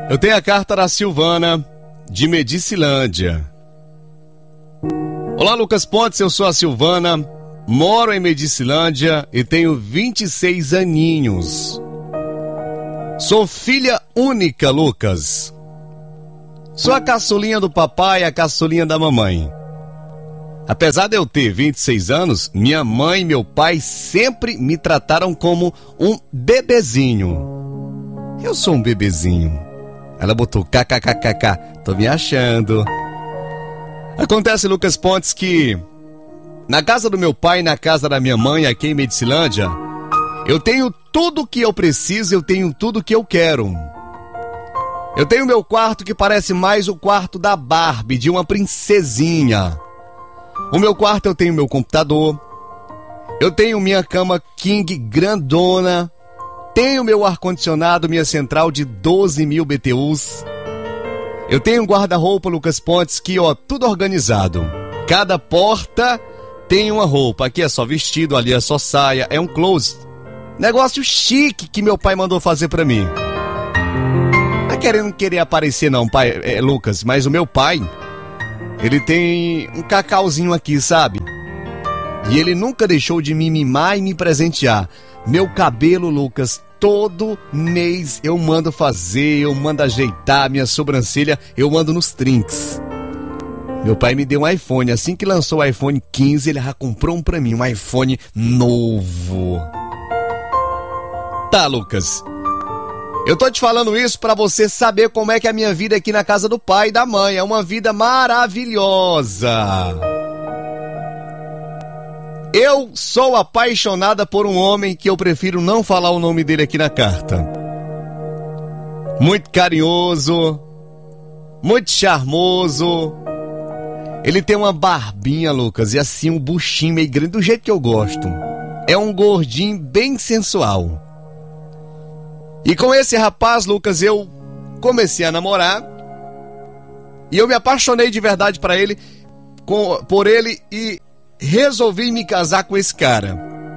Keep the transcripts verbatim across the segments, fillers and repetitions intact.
Eu tenho a carta da Silvana, de Medicilândia. Olá, Lucas Pontes, eu sou a Silvana, moro em Medicilândia e tenho vinte e seis aninhos. Sou filha única, Lucas. Sou a caçulinha do papai e a caçulinha da mamãe. Apesar de eu ter vinte e seis anos, minha mãe e meu pai sempre me trataram como um bebezinho. Eu sou um bebezinho. Ela botou kkkk, tô me achando. Acontece, Lucas Pontes, que na casa do meu pai e na casa da minha mãe, aqui em Medicilândia, eu tenho tudo que eu preciso, eu tenho tudo que eu quero. Eu tenho meu quarto que parece mais o quarto da Barbie, de uma princesinha. O meu quarto eu tenho meu computador, eu tenho minha cama king grandona, tenho meu ar-condicionado, minha central de doze mil B T Us. Eu tenho um guarda-roupa, Lucas Pontes, que ó, tudo organizado. Cada porta tem uma roupa, aqui é só vestido, ali é só saia, é um closet. Negócio chique que meu pai mandou fazer pra mim. Não é querendo querer aparecer não, pai, é, Lucas, mas o meu pai, ele tem um cacauzinho aqui, sabe? E ele nunca deixou de me mimar e me presentear. Meu cabelo, Lucas, todo mês eu mando fazer, eu mando ajeitar, minha sobrancelha eu mando nos trinks. Meu pai me deu um iPhone, assim que lançou o iPhone quinze, ele já comprou um pra mim, um iPhone novo. Tá, Lucas, eu tô te falando isso pra você saber como é que é a minha vida aqui na casa do pai e da mãe. É uma vida maravilhosa. Eu sou apaixonada por um homem que eu prefiro não falar o nome dele aqui na carta. Muito carinhoso, muito charmoso. Ele tem uma barbinha, Lucas, e assim um buchinho meio grande, do jeito que eu gosto. É um gordinho bem sensual. E com esse rapaz, Lucas, eu comecei a namorar. E eu me apaixonei de verdade pra ele, com, por ele e resolvi me casar com esse cara.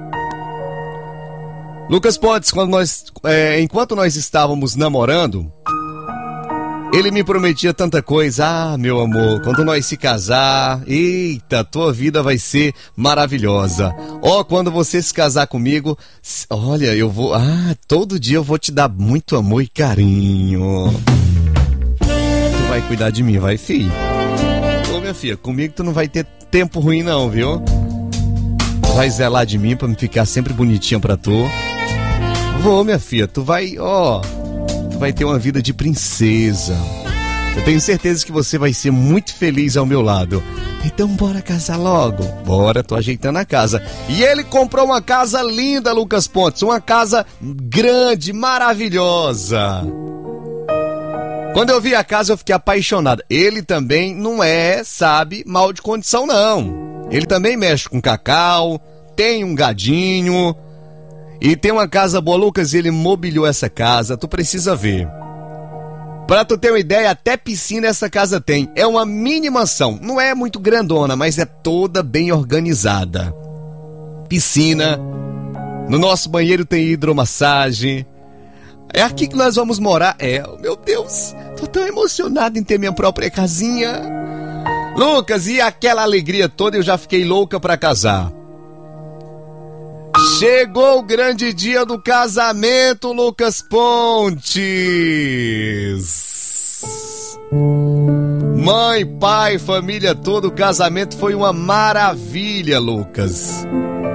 Lucas Pontes, quando nós, é, enquanto nós estávamos namorando, ele me prometia tanta coisa. Ah, meu amor, quando nós se casar, eita, tua vida vai ser maravilhosa. Ó, oh, quando você se casar comigo, olha, eu vou, ah, todo dia eu vou te dar muito amor e carinho. Tu vai cuidar de mim, vai, filho? Ô, minha filha, comigo tu não vai ter tempo ruim não, viu? Vai zelar de mim pra me ficar sempre bonitinha pra tu. Vou, minha filha, tu vai, ó, tu vai ter uma vida de princesa. Eu tenho certeza que você vai ser muito feliz ao meu lado. Então bora casar logo. Bora, tô ajeitando a casa. E ele comprou uma casa linda, Lucas Pontes, uma casa grande, maravilhosa. Quando eu vi a casa, eu fiquei apaixonado. Ele também não é, sabe, mal de condição, não. Ele também mexe com cacau, tem um gadinho e tem uma casa boa. Lucas, ele mobiliou essa casa, tu precisa ver. Pra tu ter uma ideia, até piscina essa casa tem. É uma mini mansão, não é muito grandona, mas é toda bem organizada. Piscina, no nosso banheiro tem hidromassagem. É aqui que nós vamos morar. É, meu Deus, tô tão emocionado em ter minha própria casinha. Lucas, e aquela alegria toda, eu já fiquei louca pra casar. Chegou o grande dia do casamento, Lucas Pontes. Mãe, pai, família toda, o casamento foi uma maravilha, Lucas.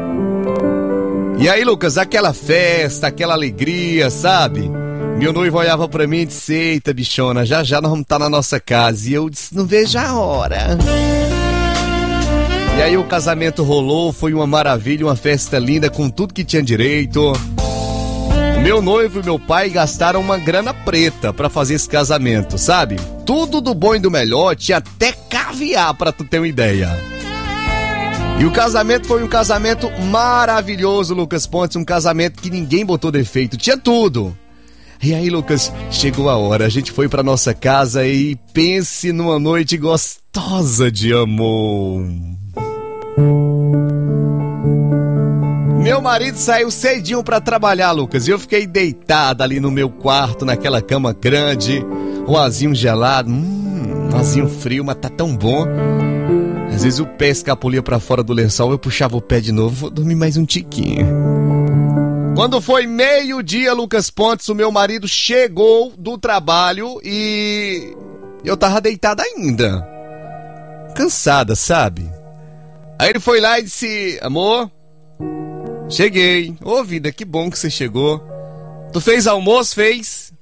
E aí, Lucas, aquela festa, aquela alegria, sabe? Meu noivo olhava pra mim e disse: eita, bichona, já já nós vamos estar na nossa casa. E eu disse: não vejo a hora. E aí o casamento rolou, foi uma maravilha, uma festa linda, com tudo que tinha direito. Meu noivo e meu pai gastaram uma grana preta pra fazer esse casamento, sabe? Tudo do bom e do melhor, tinha até caviar, pra tu ter uma ideia. E o casamento foi um casamento maravilhoso, Lucas Pontes, um casamento que ninguém botou defeito, tinha tudo. E aí, Lucas, chegou a hora, a gente foi pra nossa casa e pense numa noite gostosa de amor. Meu marido saiu cedinho pra trabalhar, Lucas, e eu fiquei deitada ali no meu quarto, naquela cama grande, o azinho gelado, hum, um azinho frio, mas tá tão bom. Às vezes o pé escapulia pra fora do lençol, eu puxava o pé de novo, vou dormir mais um tiquinho. Quando foi meio-dia, Lucas Pontes, o meu marido chegou do trabalho e eu tava deitada ainda, cansada, sabe? Aí ele foi lá e disse: amor, cheguei. Ô vida, que bom que você chegou. Tu fez almoço, fez?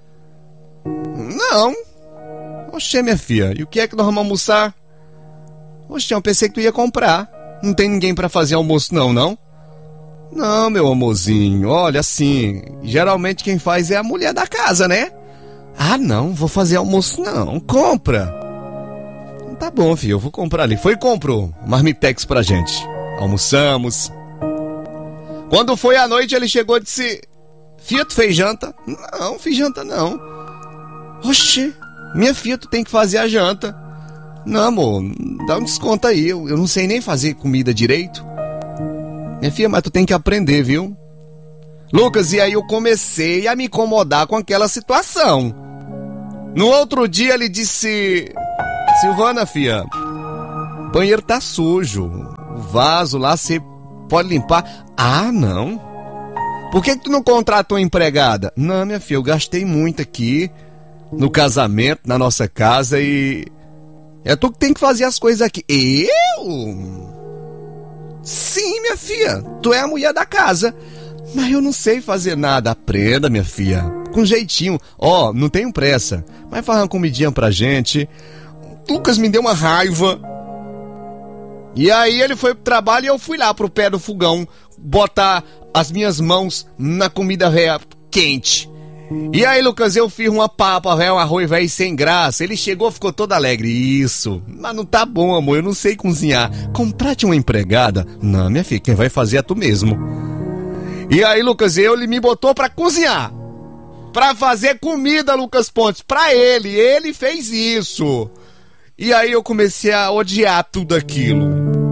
Não. Oxê, minha filha, e o que é que nós vamos almoçar? Oxê, eu pensei que tu ia comprar. Não tem ninguém pra fazer almoço não, não? Não, meu amorzinho, olha assim, geralmente quem faz é a mulher da casa, né? Ah, não, vou fazer almoço não, compra. Tá bom, filho, eu vou comprar ali. Foi e comprou marmitex pra gente. Almoçamos. Quando foi à noite, ele chegou e disse: filha, tu fez janta? Não, fiz janta não. Oxê, minha filha, tu tem que fazer a janta. Não, amor, dá um desconto aí, eu, eu não sei nem fazer comida direito. Minha filha, mas tu tem que aprender, viu? Lucas, e aí eu comecei a me incomodar com aquela situação. No outro dia ele disse: Silvana, filha, o banheiro tá sujo, o vaso lá você pode limpar. Ah, não. Por que que tu não contratou uma empregada? Não, minha filha, eu gastei muito aqui no casamento, na nossa casa, e é tu que tem que fazer as coisas aqui. Eu? Sim, minha filha, tu é a mulher da casa. Mas eu não sei fazer nada. Aprenda, minha filha, com jeitinho. Ó, oh, não tenho pressa, mas faz uma comidinha pra gente. Lucas me deu uma raiva. E aí ele foi pro trabalho e eu fui lá pro pé do fogão botar as minhas mãos na comida velha quente. E aí, Lucas, eu fiz uma papa, velho, um arroz velho sem graça. Ele chegou, ficou todo alegre. Isso, mas não tá bom, amor, eu não sei cozinhar. Contrate uma empregada. Não, minha filha, quem vai fazer é tu mesmo. E aí, Lucas, ele me botou pra cozinhar, pra fazer comida, Lucas Pontes, pra ele. Ele fez isso. E aí eu comecei a odiar tudo aquilo.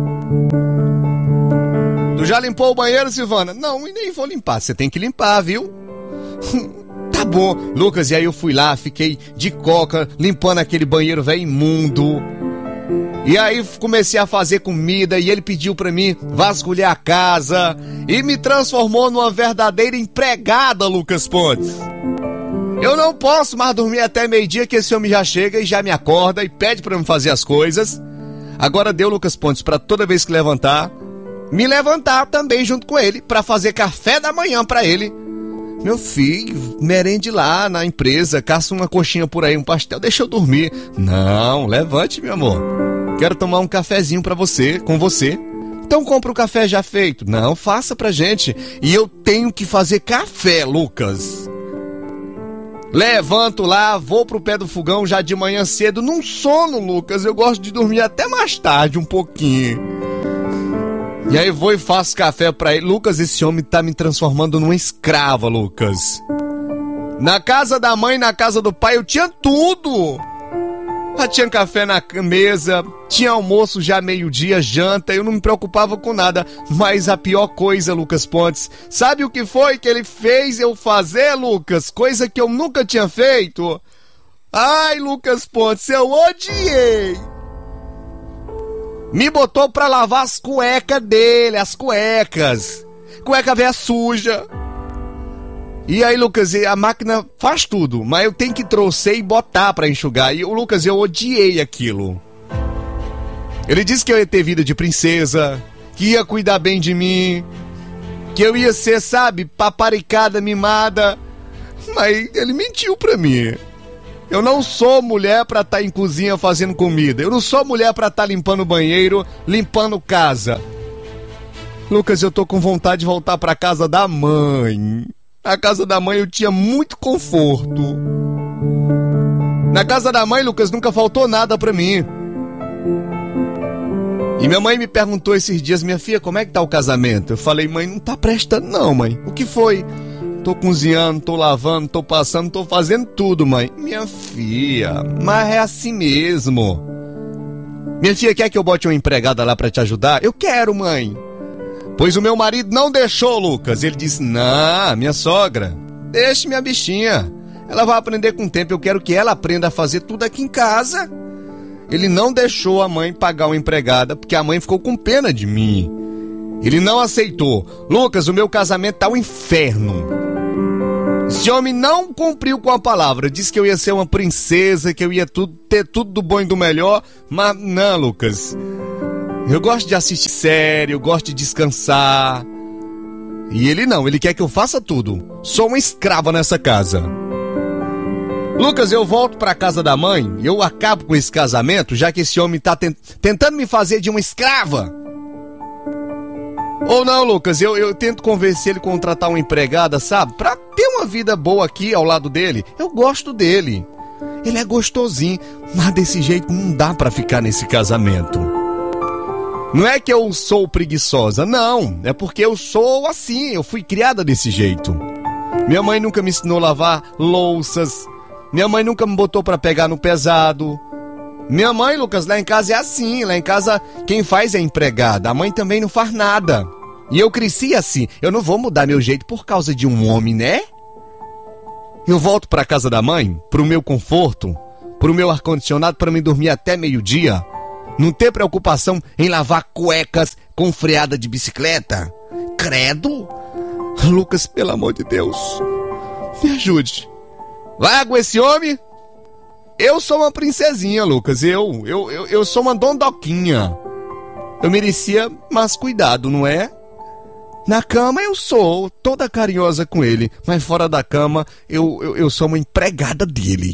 Tu já limpou o banheiro, Silvana? Não, e nem vou limpar. Você tem que limpar, viu? Tá bom, Lucas, e aí eu fui lá, fiquei de coca, limpando aquele banheiro velho imundo. E aí comecei a fazer comida e ele pediu pra mim vasculhar a casa e me transformou numa verdadeira empregada, Lucas Pontes. Eu não posso mais dormir até meio-dia, que esse homem já chega e já me acorda e pede pra me fazer as coisas. Agora deu, Lucas Pontes, pra toda vez que levantar, me levantar também junto com ele pra fazer café da manhã pra ele. Meu filho, merende lá na empresa, caça uma coxinha por aí, um pastel, deixa eu dormir. Não, levante, meu amor. Quero tomar um cafezinho pra você, com você. Então compra o café já feito. Não, faça pra gente. E eu tenho que fazer café, Lucas. Levanto lá, vou pro pé do fogão já de manhã cedo, num sono, Lucas. Eu gosto de dormir até mais tarde, um pouquinho. E aí vou e faço café pra ele. Lucas, esse homem tá me transformando numa escrava, Lucas. Na casa da mãe, na casa do pai, eu tinha tudo. Já tinha café na mesa, tinha almoço já meio-dia, janta, eu não me preocupava com nada. Mas a pior coisa, Lucas Pontes, sabe o que foi que ele fez eu fazer, Lucas? Coisa que eu nunca tinha feito. Ai, Lucas Pontes, eu odiei. Me botou pra lavar as cuecas dele, as cuecas. Cueca velha suja. E aí, Lucas, a máquina faz tudo, mas eu tenho que trouxer e botar pra enxugar. E o Lucas, eu odiei aquilo. Ele disse que eu ia ter vida de princesa, que ia cuidar bem de mim, que eu ia ser, sabe, paparicada, mimada. Mas ele mentiu pra mim. Eu não sou mulher pra estar em cozinha fazendo comida. Eu não sou mulher pra estar limpando banheiro, limpando casa. Lucas, eu tô com vontade de voltar pra casa da mãe. Na casa da mãe eu tinha muito conforto. Na casa da mãe, Lucas, nunca faltou nada pra mim. E minha mãe me perguntou esses dias: minha filha, como é que tá o casamento? Eu falei: mãe, não tá prestando não, mãe. O que foi? Tô cozinhando, tô lavando, tô passando, tô fazendo tudo, mãe. Minha filha, mas é assim mesmo. Minha filha, quer que eu bote uma empregada lá pra te ajudar? Eu quero, mãe. Pois o meu marido não deixou, Lucas. Ele disse, não, minha sogra, deixe minha bichinha. Ela vai aprender com o tempo, eu quero que ela aprenda a fazer tudo aqui em casa. Ele não deixou a mãe pagar uma empregada, porque a mãe ficou com pena de mim. Ele não aceitou. Lucas, o meu casamento tá um inferno. Esse homem não cumpriu com a palavra. Disse que eu ia ser uma princesa, que eu ia tudo, ter tudo do bom e do melhor. Mas não, Lucas. Eu gosto de assistir série, eu gosto de descansar. E ele não, ele quer que eu faça tudo. Sou uma escrava nessa casa. Lucas, eu volto pra casa da mãe e eu acabo com esse casamento, já que esse homem tá tent- tentando me fazer de uma escrava. Ou não, Lucas, eu, eu tento convencer ele a contratar uma empregada, sabe? Pra ter uma vida boa aqui ao lado dele. Eu gosto dele. Ele é gostosinho, mas desse jeito não dá pra ficar nesse casamento. Não é que eu sou preguiçosa, não. É porque eu sou assim, eu fui criada desse jeito. Minha mãe nunca me ensinou a lavar louças. Minha mãe nunca me botou pra pegar no pesado. Minha mãe, Lucas, lá em casa é assim. Lá em casa quem faz é a empregada. A mãe também não faz nada. E eu cresci assim. Eu não vou mudar meu jeito por causa de um homem, né? Eu volto pra casa da mãe, pro meu conforto, pro meu ar-condicionado, pra me dormir até meio-dia. Não ter preocupação em lavar cuecas com freada de bicicleta. Credo! Lucas, pelo amor de Deus, me ajude. Largo esse homem. Eu sou uma princesinha, Lucas. Eu, eu, eu, eu sou uma dondoquinha. Eu merecia mais cuidado, não é? Na cama eu sou toda carinhosa com ele, mas fora da cama eu, eu, eu sou uma empregada dele.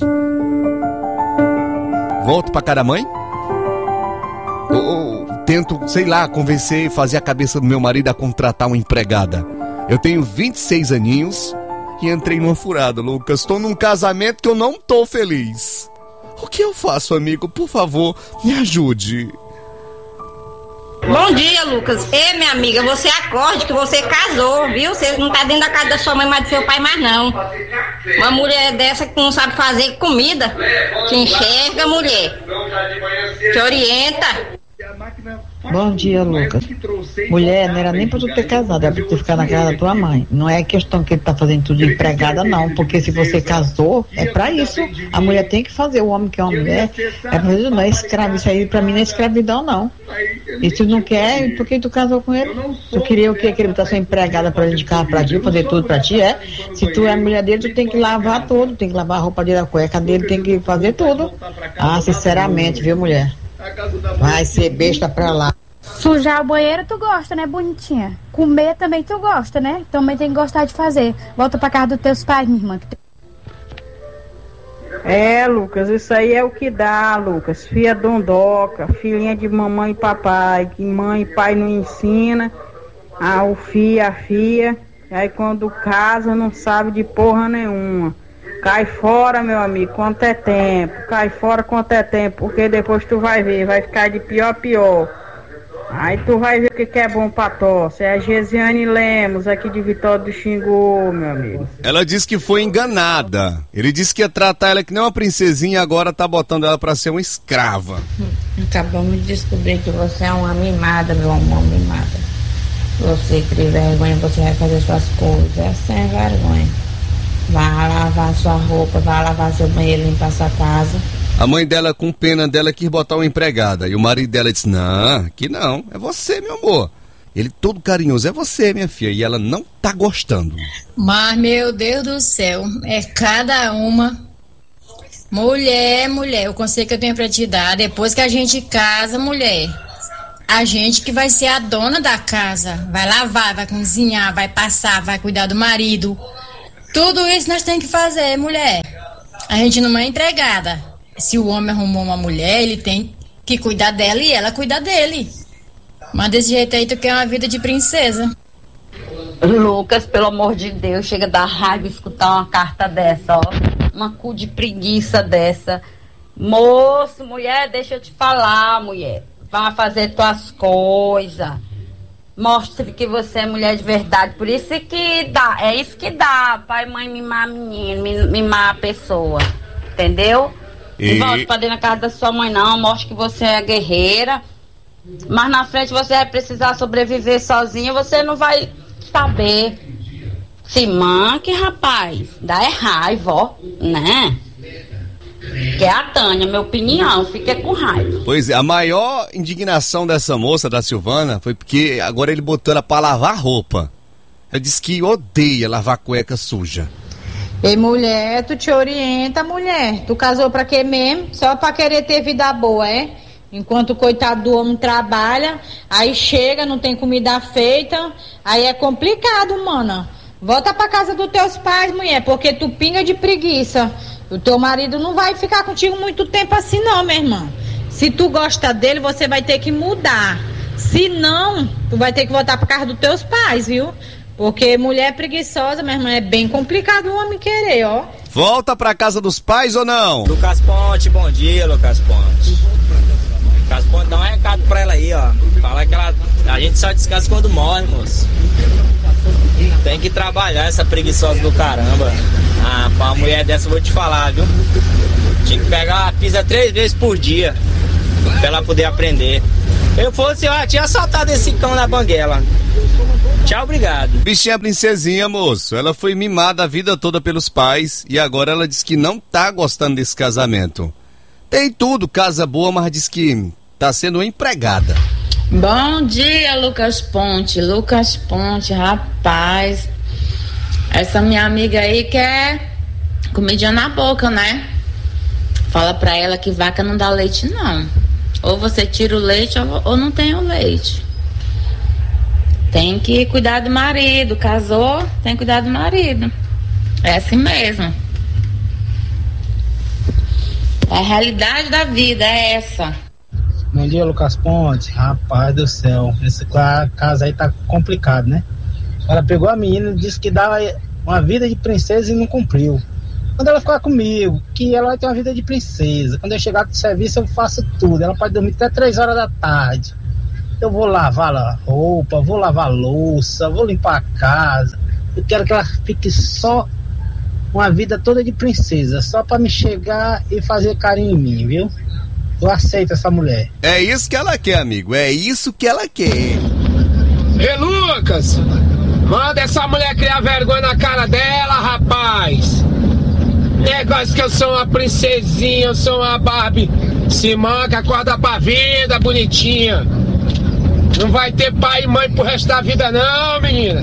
Volto pra casa da mãe? Ou, ou tento, sei lá, convencer e fazer a cabeça do meu marido a contratar uma empregada. Eu tenho vinte e seis aninhos e entrei numa furada, Lucas. Tô num casamento que eu não tô feliz. O que eu faço, amigo? Por favor, me ajude. Bom dia, Lucas. Ei, minha amiga, você acorde que você casou, viu? Você não tá dentro da casa da sua mãe, mas do seu pai mais não. Uma mulher dessa que não sabe fazer comida, te enxerga, mulher. Te orienta. Bom dia, Lucas. Mulher, não era nem pra tu ter casado, era pra tu ficar na casa da tua mãe. Não é questão que ele tá fazendo tudo de empregada, não. Porque se você casou, é pra isso. A mulher tem que fazer. O homem que é uma mulher, é pra isso, não é escravo. Isso aí pra mim não é escravidão, não. E se tu não quer, por que tu casou com ele? Tu queria o quê? Que ele botasse uma empregada pra dentro de casa pra ti, fazer tudo pra ti, é? Se tu é a mulher dele, tu tem que lavar tudo. Tem que lavar a roupa dele, a cueca dele, tem que fazer tudo. Ah, sinceramente, viu, mulher? Vai ser besta pra lá. Sujar o banheiro tu gosta, né, bonitinha? Comer também tu gosta, né? Também tem que gostar de fazer. Volta pra casa dos teus pais, minha irmã. É, Lucas, isso aí é o que dá, Lucas. Filha dondoca, filhinha de mamãe e papai, que mãe e pai não ensina, ah, o filho, a filha, aí quando casa não sabe de porra nenhuma. Cai fora, meu amigo, quanto é tempo, cai fora quanto é tempo, porque depois tu vai ver, vai ficar de pior a pior. Aí tu vai ver o que, que é bom pra tosse. É a Gesiane Lemos, aqui de Vitória do Xingu, meu amigo. Ela disse que foi enganada. Ele disse que ia tratar ela que nem uma princesinha e agora tá botando ela pra ser uma escrava. Acabamos de descobrir que você é uma mimada, meu amor, mimada. Você cria vergonha, você vai fazer suas coisas. É sem vergonha. Vai lavar sua roupa, vai lavar seu banheiro, limpar sua casa. A mãe dela, com pena dela, quis botar uma empregada. E o marido dela disse, não, que não, é você, meu amor. Ele todo carinhoso, é você, minha filha. E ela não tá gostando. Mas, meu Deus do céu, é cada uma. Mulher, mulher, o conselho que eu tenho pra te dar, depois que a gente casa, mulher, a gente que vai ser a dona da casa. Vai lavar, vai cozinhar, vai passar, vai cuidar do marido. Tudo isso nós temos que fazer, mulher. A gente não é empregada. Se o homem arrumou uma mulher, ele tem que cuidar dela e ela cuidar dele. Mas desse jeito aí tu quer uma vida de princesa. Lucas, pelo amor de Deus, chega da raiva escutar uma carta dessa, ó. Uma cu de preguiça dessa. Moço, mulher, deixa eu te falar, mulher. Vai fazer tuas coisas. Mostre que você é mulher de verdade. Por isso que dá, é isso que dá. Pai e mãe mimar menino, mimar a pessoa. Entendeu? E... Não volte pra dentro da casa da sua mãe, não. Mostre que você é guerreira. Mas na frente você vai precisar sobreviver sozinho, você não vai saber. Se manque, rapaz, dá é raiva, ó, né? Que é a Tânia, minha opinião, fica com raiva. Pois é, a maior indignação dessa moça, da Silvana, foi porque agora ele botou ela pra lavar roupa. Ela disse que odeia lavar cueca suja. Ei, mulher, tu te orienta, mulher. Tu casou pra quê mesmo? Só pra querer ter vida boa, é? Enquanto o coitado do homem trabalha, aí chega, não tem comida feita, aí é complicado, mana. Volta pra casa dos teus pais, mulher, porque tu pinga de preguiça. O teu marido não vai ficar contigo muito tempo assim não, minha irmã. Se tu gosta dele, você vai ter que mudar. Se não, tu vai ter que voltar pra casa dos teus pais, viu? Porque mulher preguiçosa, minha irmã, é bem complicado o homem querer, ó. Volta pra casa dos pais ou não? Lucas Ponte, bom dia, Lucas Ponte. Lucas Ponte, dá um recado pra ela aí, ó. Fala que ela, a gente só descansa quando morre, moço. Tem que trabalhar essa preguiçosa do caramba. Ah, pra uma mulher dessa eu vou te falar, viu? Tinha que pegar a pizza três vezes por dia pra ela poder aprender. Eu fosse, eu tinha assaltado esse cão na banguela. Tchau, obrigado. Bichinha princesinha, moço. Ela foi mimada a vida toda pelos pais e agora ela diz que não tá gostando desse casamento. Tem tudo, casa boa, mas diz que tá sendo empregada. Bom dia, Lucas Ponte. Lucas Ponte, rapaz. Essa minha amiga aí quer comidinha na boca, né? Fala pra ela que vaca não dá leite, não. Ou você tira o leite ou, ou não tem o leite. Tem que cuidar do marido. Casou, tem que cuidar do marido. É assim mesmo. A realidade da vida é essa. Bom dia, Lucas Ponte. Rapaz do céu, esse caso aí tá complicado, né? Ela pegou a menina e disse que dava uma vida de princesa e não cumpriu. Quando ela ficar comigo, que ela vai ter uma vida de princesa. Quando eu chegar do serviço, eu faço tudo. Ela pode dormir até três horas da tarde. Eu vou lavar a roupa, vou lavar a louça, vou limpar a casa. Eu quero que ela fique só uma vida toda de princesa, só pra me chegar e fazer carinho em mim, viu? Eu aceito essa mulher. É isso que ela quer, amigo. É isso que ela quer. Ei, Lucas, manda essa mulher criar vergonha na cara dela, rapaz. Negócio que eu sou uma princesinha, eu sou uma Barbie. Se manca, acorda pra vida, bonitinha. Não vai ter pai e mãe pro resto da vida não, menina.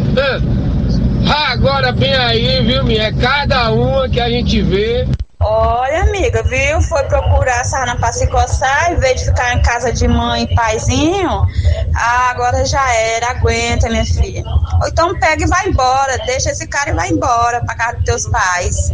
Agora bem aí, viu, minha? É cada uma que a gente vê. Olha, amiga, viu? Foi procurar sarna pra se coçar, em vez de ficar em casa de mãe e paizinho. Ah, agora já era, aguenta, minha filha. Ou então pega e vai embora, deixa esse cara e vai embora pra casa dos teus pais.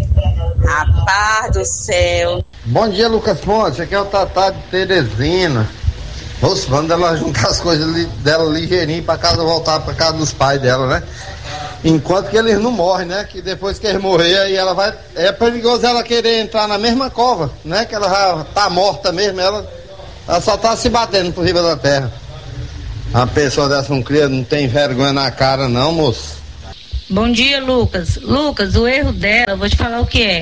Rapaz do céu. Bom dia, Lucas Ponte, aqui é o Tatá de Teresina. Nossa, vamos ela juntar as coisas li, dela ligeirinho pra casa, voltar pra casa dos pais dela, né? Enquanto que eles não morrem, né? Que depois que eles morrerem, aí ela vai... É perigoso ela querer entrar na mesma cova, né? Que ela já tá morta mesmo, ela, ela só tá se batendo por cima da terra. Uma pessoa dessa não cria, não tem vergonha na cara não, moço. Bom dia, Lucas. Lucas, o erro dela, eu vou te falar o que é.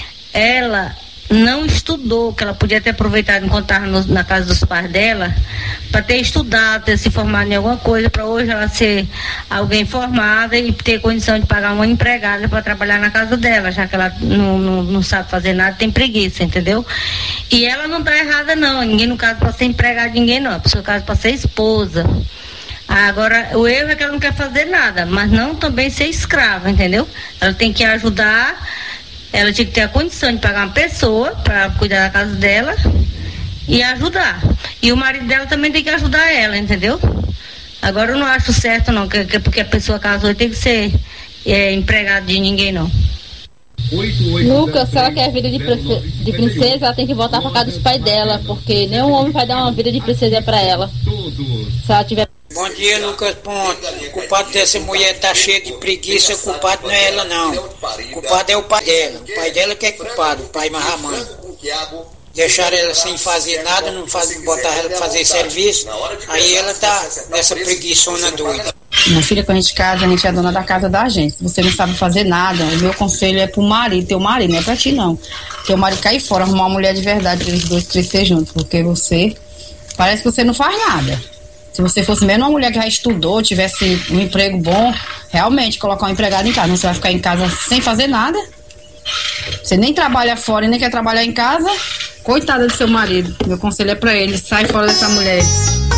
Ela não estudou, que ela podia ter aproveitado enquanto estava na casa dos pais dela, para ter estudado, ter se formado em alguma coisa, para hoje ela ser alguém formada e ter condição de pagar uma empregada para trabalhar na casa dela, já que ela não, não, não sabe fazer nada, tem preguiça, entendeu? E ela não está errada não, ninguém no caso para ser empregada de ninguém não, a pessoa no caso para ser esposa. Agora, o erro é que ela não quer fazer nada, mas não também ser escrava, entendeu? Ela tem que ajudar. Ela tinha que ter a condição de pagar uma pessoa para cuidar da casa dela e ajudar. E o marido dela também tem que ajudar ela, entendeu? Agora eu não acho certo não, que, que porque a pessoa casou tem que ser é, empregado de ninguém não. Lucas, se ela quer vida de, de princesa, ela tem que voltar para casa dos pais dela, porque nenhum homem vai dar uma vida de princesa para ela. Se ela tiver... Bom dia, Lucas Ponte. O culpado dessa mulher tá cheia de preguiça, o culpado não é ela não. O culpado é o pai dela. O pai dela que é culpado, o pai mais a mãe. Deixaram ela sem fazer nada, não faz, botar ela pra fazer serviço, aí ela tá nessa preguiçona doida. Minha filha, quando a gente casa, a gente é dona da casa da gente. Se você não sabe fazer nada, o meu conselho é pro marido, teu marido, não é pra ti não. Teu marido cair fora, arrumar uma mulher de verdade, pra eles dois crescer juntos, porque você, parece que você não faz nada. Se você fosse mesmo uma mulher que já estudou, tivesse um emprego bom, realmente colocar um empregado em casa. Não, você vai ficar em casa sem fazer nada. Você nem trabalha fora e nem quer trabalhar em casa. Coitada do seu marido. Meu conselho é pra ele, sai fora dessa mulher.